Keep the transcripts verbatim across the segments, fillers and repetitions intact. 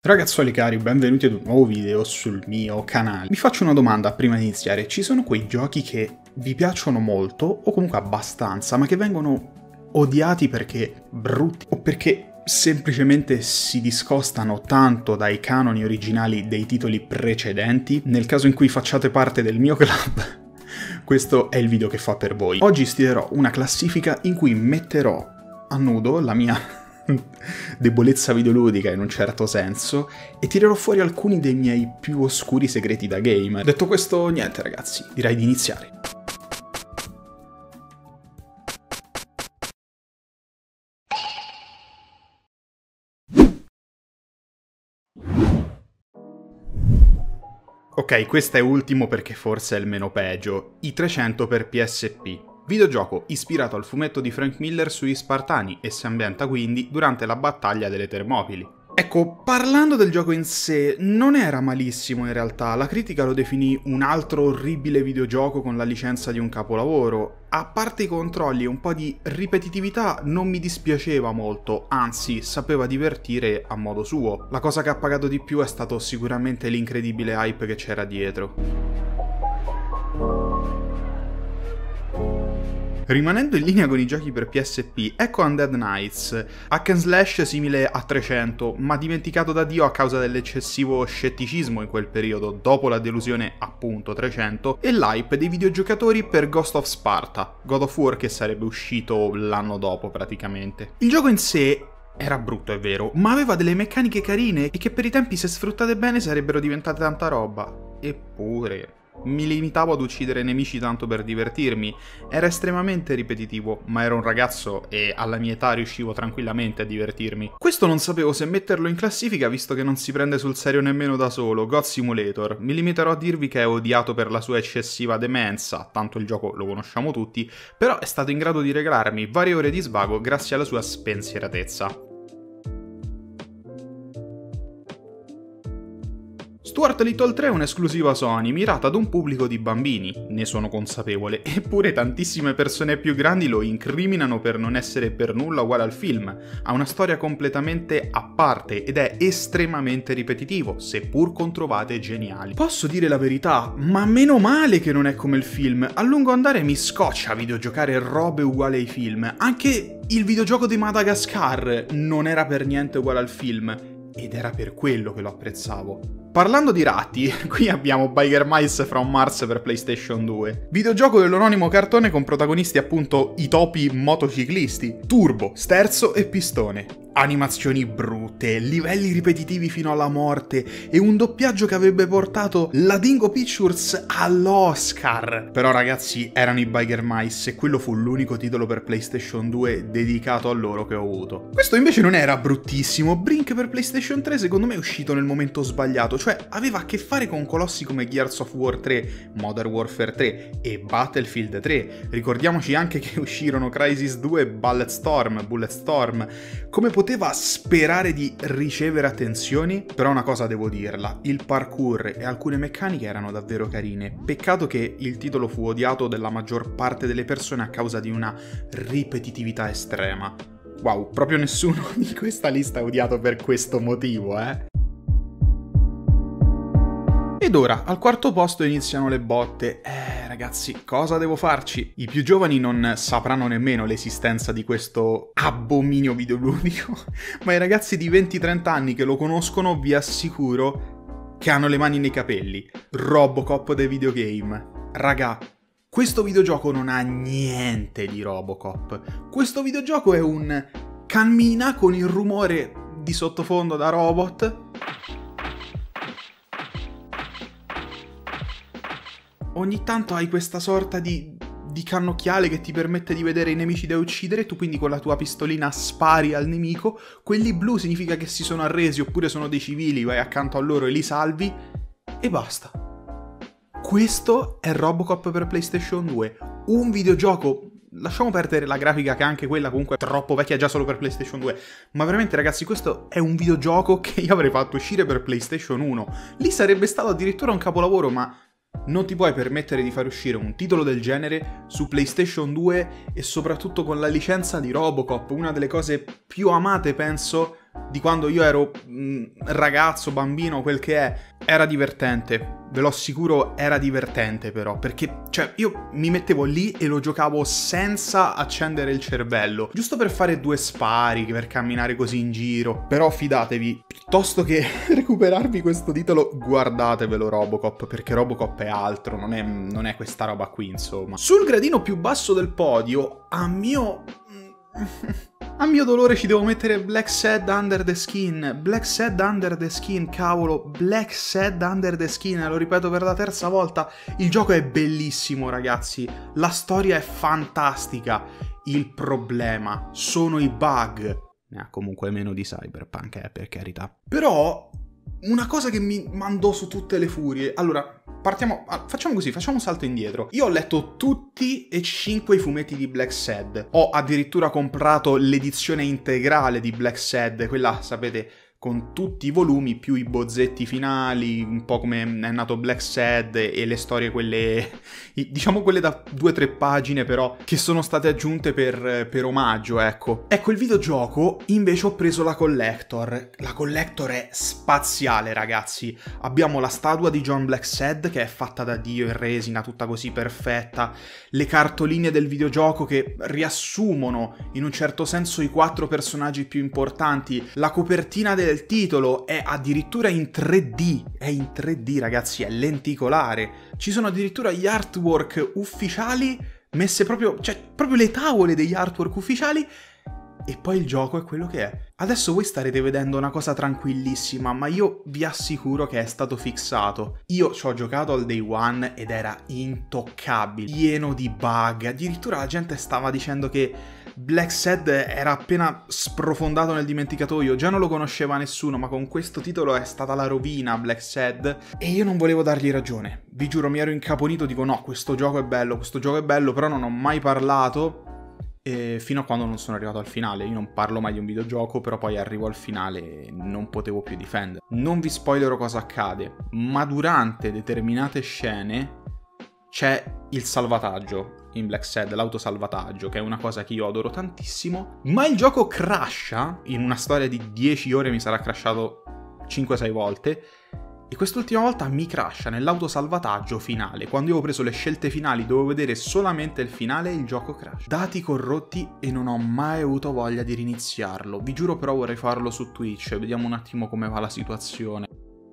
Ragazzuoli cari, benvenuti ad un nuovo video sul mio canale. Vi faccio una domanda prima di iniziare. Ci sono quei giochi che vi piacciono molto, o comunque abbastanza, ma che vengono odiati perché brutti, o perché semplicemente si discostano tanto dai canoni originali dei titoli precedenti? Nel caso in cui facciate parte del mio club, questo è il video che fa per voi. Oggi stilerò una classifica in cui metterò a nudo la mia debolezza videoludica in un certo senso e tirerò fuori alcuni dei miei più oscuri segreti da gamer. Detto questo, niente ragazzi, direi di iniziare. Ok, questo è ultimo perché forse è il meno peggio. I trecento per P S P. Videogioco ispirato al fumetto di Frank Miller sugli Spartani e si ambienta quindi durante la battaglia delle Termopili. Ecco, parlando del gioco in sé, non era malissimo in realtà, la critica lo definì un altro orribile videogioco con la licenza di un capolavoro. A parte i controlli e un po' di ripetitività non mi dispiaceva molto, anzi sapeva divertire a modo suo. La cosa che ha pagato di più è stato sicuramente l'incredibile hype che c'era dietro. Rimanendo in linea con i giochi per P S P, ecco Undead Nights, hack and slash simile a trecento, ma dimenticato da Dio a causa dell'eccessivo scetticismo in quel periodo, dopo la delusione appunto trecento, e l'hype dei videogiocatori per Ghost of Sparta, God of War che sarebbe uscito l'anno dopo praticamente. Il gioco in sé era brutto, è vero, ma aveva delle meccaniche carine e che per i tempi, se sfruttate bene, sarebbero diventate tanta roba. Eppure mi limitavo ad uccidere nemici tanto per divertirmi, era estremamente ripetitivo, ma ero un ragazzo e alla mia età riuscivo tranquillamente a divertirmi. Questo non sapevo se metterlo in classifica visto che non si prende sul serio nemmeno da solo, God Simulator. Mi limiterò a dirvi che è odiato per la sua eccessiva demenza, tanto il gioco lo conosciamo tutti, però è stato in grado di regalarmi varie ore di svago grazie alla sua spensieratezza. Stuart Little tre è un'esclusiva Sony mirata ad un pubblico di bambini, ne sono consapevole, eppure tantissime persone più grandi lo incriminano per non essere per nulla uguale al film. Ha una storia completamente a parte ed è estremamente ripetitivo, seppur con trovate geniali. Posso dire la verità, ma meno male che non è come il film. A lungo andare mi scoccia videogiocare robe uguali ai film. Anche il videogioco di Madagascar non era per niente uguale al film, ed era per quello che lo apprezzavo. Parlando di ratti, qui abbiamo Biker Mice from Mars per PlayStation due. Videogioco dell'anonimo cartone con protagonisti appunto i topi motociclisti, turbo, sterzo e pistone. Animazioni brutte, livelli ripetitivi fino alla morte e un doppiaggio che avrebbe portato la Dingo Pictures all'Oscar. Però ragazzi, erano i Biker Mice e quello fu l'unico titolo per PlayStation due dedicato a loro che ho avuto. Questo invece non era bruttissimo. Brink per PlayStation tre secondo me è uscito nel momento sbagliato, cioè aveva a che fare con colossi come Gears of War tre, Modern Warfare tre e Battlefield tre. Ricordiamoci anche che uscirono Crysis due e Bulletstorm, Bulletstorm. Come poteva sperare di ricevere attenzioni? Però una cosa devo dirla, il parkour e alcune meccaniche erano davvero carine. Peccato che il titolo fu odiato dalla maggior parte delle persone a causa di una ripetitività estrema. Wow, proprio nessuno di questa lista è odiato per questo motivo, eh? Ed ora, al quarto posto iniziano le botte. Eh, ragazzi, cosa devo farci? I più giovani non sapranno nemmeno l'esistenza di questo abominio videoludico, ma i ragazzi di venti trenta anni che lo conoscono vi assicuro che hanno le mani nei capelli. Robocop dei videogame. Raga, questo videogioco non ha niente di Robocop. Questo videogioco è un cammina con il rumore di sottofondo da robot. Ogni tanto hai questa sorta di, di cannocchiale che ti permette di vedere i nemici da uccidere, tu quindi con la tua pistolina spari al nemico, quelli blu significa che si sono arresi oppure sono dei civili, vai accanto a loro e li salvi, e basta. Questo è Robocop per PlayStation due, un videogioco, lasciamo perdere la grafica che anche quella comunque è troppo vecchia già solo per PlayStation due, ma veramente ragazzi questo è un videogioco che io avrei fatto uscire per PlayStation uno, lì sarebbe stato addirittura un capolavoro, ma non ti puoi permettere di far uscire un titolo del genere su PlayStation due e soprattutto con la licenza di Robocop, una delle cose più amate, penso, di quando io ero mh, ragazzo, bambino, quel che è, era divertente. Ve lo assicuro, era divertente però, perché, cioè, io mi mettevo lì e lo giocavo senza accendere il cervello, giusto per fare due spari, per camminare così in giro. Però fidatevi, piuttosto che recuperarvi questo titolo, guardatevelo Robocop, perché Robocop è altro, non è, non è questa roba qui, insomma. Sul gradino più basso del podio, a mio... a mio dolore ci devo mettere Black Sad Under the Skin. Black Sad Under the Skin, cavolo, Black Sad Under the Skin, lo ripeto per la terza volta. Il gioco è bellissimo, ragazzi, la storia è fantastica. Il problema sono i bug. Ne ha comunque meno di Cyberpunk, eh, per carità. Però una cosa che mi mandò su tutte le furie. Allora, partiamo, facciamo così, facciamo un salto indietro. Io ho letto tutti e cinque i fumetti di Black Sad. Ho addirittura comprato l'edizione integrale di Black Sad, quella, sapete, con tutti i volumi più i bozzetti finali, un po' come è nato Black Sad e le storie quelle, diciamo quelle da due o tre pagine però, che sono state aggiunte per, per omaggio, ecco. Ecco, il videogioco invece ho preso la Collector. La Collector è spaziale, ragazzi. Abbiamo la statua di John Black Sad che è fatta da Dio in resina, tutta così perfetta. Le cartoline del videogioco che riassumono in un certo senso i quattro personaggi più importanti. La copertina del del titolo è addirittura in tre D, è in tre D, ragazzi, è lenticolare. Ci sono addirittura gli artwork ufficiali messe proprio, cioè proprio le tavole degli artwork ufficiali, e poi il gioco è quello che è. Adesso voi starete vedendo una cosa tranquillissima, ma io vi assicuro che è stato fissato. Io ci ho giocato al day one ed era intoccabile, pieno di bug. Addirittura la gente stava dicendo che Black Sad era appena sprofondato nel dimenticatoio, già non lo conosceva nessuno, ma con questo titolo è stata la rovina Black Sad, e io non volevo dargli ragione. Vi giuro, mi ero incaponito, dico no, questo gioco è bello, questo gioco è bello, però non ho mai parlato eh, fino a quando non sono arrivato al finale. Io non parlo mai di un videogioco, però poi arrivo al finale e non potevo più difendere. Non vi spoilerò cosa accade, ma durante determinate scene c'è il salvataggio in Black Sad, l'autosalvataggio, che è una cosa che io adoro tantissimo, ma il gioco crasha. In una storia di dieci ore mi sarà crashato cinque sei volte, e quest'ultima volta mi crasha nell'autosalvataggio finale. Quando io ho preso le scelte finali, dovevo vedere solamente il finale e il gioco crash. Dati corrotti, e non ho mai avuto voglia di riniziarlo. Vi giuro, però vorrei farlo su Twitch, vediamo un attimo come va la situazione.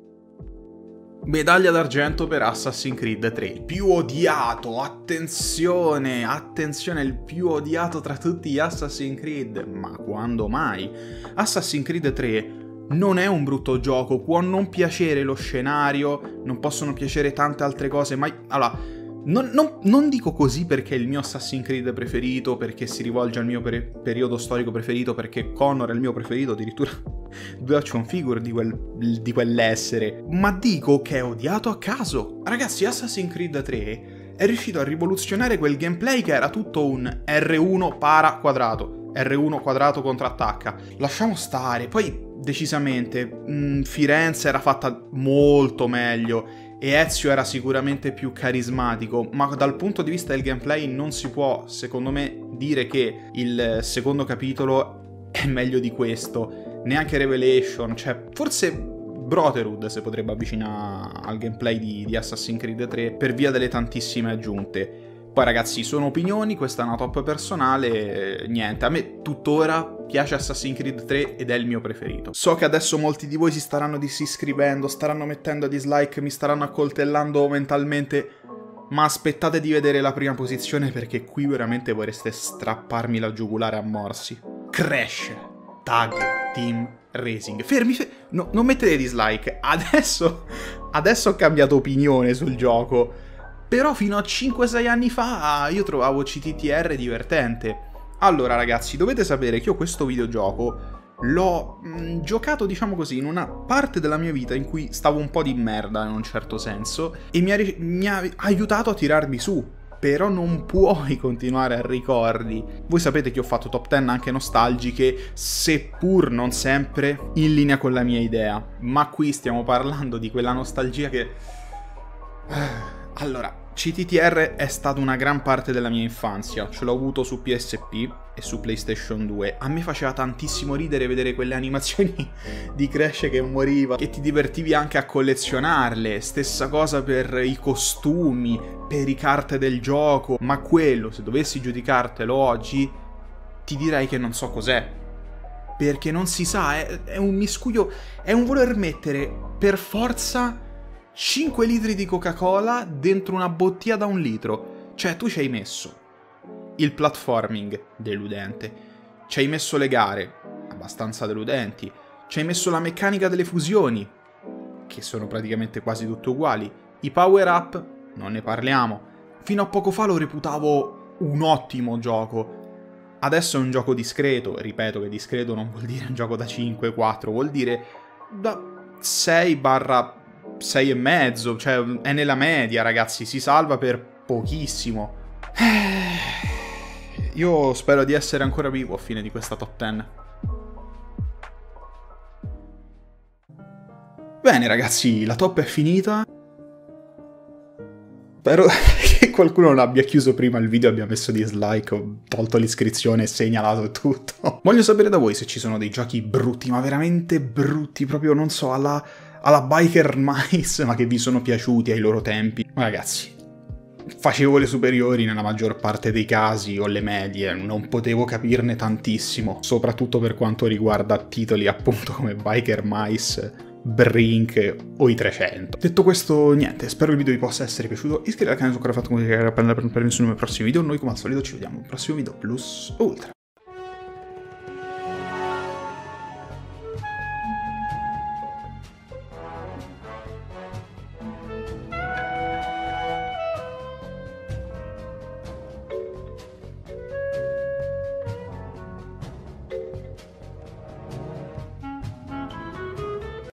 Medaglia d'argento per Assassin's Creed tre, il più odiato, attenzione, attenzione, il più odiato tra tutti gli Assassin's Creed, ma quando mai? Assassin's Creed tre non è un brutto gioco, può non piacere lo scenario, non possono piacere tante altre cose, ma allora, non, non, non dico così perché è il mio Assassin's Creed preferito, perché si rivolge al mio per periodo storico preferito, perché Connor è il mio preferito, addirittura due action figure di, quel, di quell'essere, ma dico che è odiato a caso. Ragazzi, Assassin's Creed tre è riuscito a rivoluzionare quel gameplay che era tutto un R uno para quadrato, R uno quadrato contrattacca. Lasciamo stare, poi decisamente mh, Firenze era fatta molto meglio e Ezio era sicuramente più carismatico, ma dal punto di vista del gameplay non si può, secondo me, dire che il secondo capitolo è meglio di questo, neanche Revelation, cioè forse Brotherhood si potrebbe avvicinare al gameplay di, di Assassin's Creed tre per via delle tantissime aggiunte. Poi ragazzi, sono opinioni, questa è una top personale, niente, a me tuttora piace Assassin's Creed tre ed è il mio preferito. So che adesso molti di voi si staranno disiscrivendo, staranno mettendo a dislike, mi staranno accoltellando mentalmente, ma aspettate di vedere la prima posizione perché qui veramente vorreste strapparmi la giugulare a morsi. Crash Tag Team Racing. Fermi, fermi. No, non mettete dislike, adesso, adesso ho cambiato opinione sul gioco. Però fino a cinque sei anni fa io trovavo C T T R divertente. Allora ragazzi, dovete sapere che io questo videogioco l'ho mh, giocato, diciamo così, in una parte della mia vita in cui stavo un po' di merda in un certo senso, e mi ha, mi ha aiutato a tirarmi su. Però non puoi continuare a ricordi. Voi sapete che ho fatto top dieci anche nostalgiche, seppur non sempre in linea con la mia idea. Ma qui stiamo parlando di quella nostalgia che... Allora, C T T R è stata una gran parte della mia infanzia, ce l'ho avuto su P S P e su PlayStation due. A me faceva tantissimo ridere vedere quelle animazioni di Crash che moriva, che ti divertivi anche a collezionarle. Stessa cosa per i costumi, per i carte del gioco, ma quello, se dovessi giudicartelo oggi, ti direi che non so cos'è. Perché non si sa, è, è un miscuglio, è un voler mettere per forza cinque litri di Coca-Cola dentro una bottiglia da un litro. Cioè, tu ci hai messo il platforming, deludente, ci hai messo le gare, abbastanza deludenti, ci hai messo la meccanica delle fusioni, che sono praticamente quasi tutte uguali, i power-up, non ne parliamo. Fino a poco fa lo reputavo un ottimo gioco. Adesso è un gioco discreto, ripeto che discreto non vuol dire un gioco da cinque quattro, vuol dire da sei barra sei e mezzo, cioè è nella media, ragazzi, si salva per pochissimo. Io spero di essere ancora vivo a fine di questa top dieci. Bene ragazzi, la top è finita. Spero che qualcuno non abbia chiuso prima il video, abbia messo dislike, ho tolto l'iscrizione, segnalato tutto. Voglio sapere da voi se ci sono dei giochi brutti, ma veramente brutti, proprio non so, alla, alla Biker Mice, ma che vi sono piaciuti ai loro tempi. Ma ragazzi, facevo le superiori nella maggior parte dei casi, o le medie, non potevo capirne tantissimo, soprattutto per quanto riguarda titoli appunto come Biker Mice, Brink o i trecento. Detto questo, niente, spero il video vi possa essere piaciuto. Iscrivetevi al canale se ancora fatto come per non perdere nessuno dei prossimi video. Noi come al solito ci vediamo al prossimo video plus ultra.